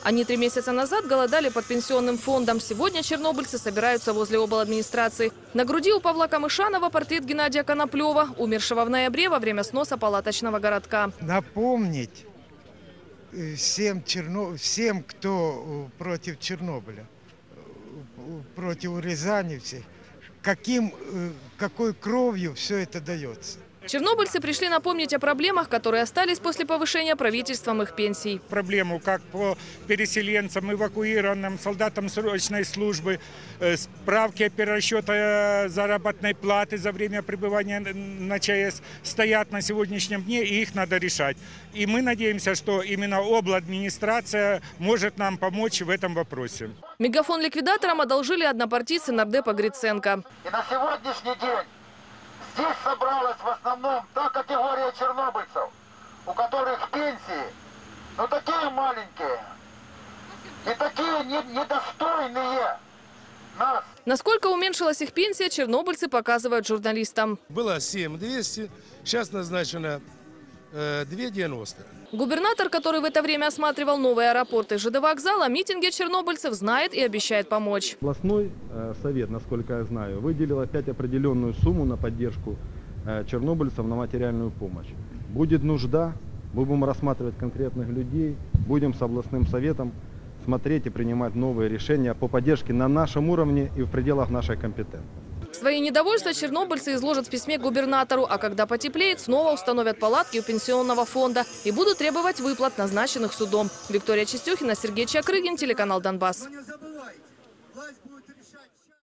Они 3 месяца назад голодали под пенсионным фондом. Сегодня чернобыльцы собираются возле обладминистрации. На груди у Павла Камышанова портрет Геннадия Коноплева, умершего в ноябре во время сноса палаточного городка. Напомнить всем, кто против Чернобыля, против Рязани всех, какой кровью все это дается. Чернобыльцы пришли напомнить о проблемах, которые остались после повышения правительством их пенсий. Проблему как по переселенцам, эвакуированным, солдатам срочной службы, справки о перерасчете заработной платы за время пребывания на ЧАЭС стоят на сегодняшнем дне, и их надо решать. И мы надеемся, что именно обладминистрация может нам помочь в этом вопросе. Мегафон ликвидаторам одолжили однопартийцы нардепа Гриценко. И на сегодняшний день здесь собралась в основном та категория чернобыльцев, у которых пенсии, такие маленькие и такие недостойные нас. Насколько уменьшилась их пенсия, чернобыльцы показывают журналистам. Было 7200, сейчас назначено 290. Губернатор, который в это время осматривал новый аэропорт и ЖД вокзал, о митинге чернобыльцев знает и обещает помочь. Областной совет, насколько я знаю, выделил опять определенную сумму на поддержку чернобыльцев, на материальную помощь. Будет нужда, мы будем рассматривать конкретных людей, будем с областным советом смотреть и принимать новые решения по поддержке на нашем уровне и в пределах нашей компетенции. Свои недовольства чернобыльцы изложат в письме к губернатору, а когда потеплеет, снова установят палатки у пенсионного фонда и будут требовать выплат, назначенных судом. Виктория Чистюхина, Сергей Чакрыгин, телеканал «Донбасс».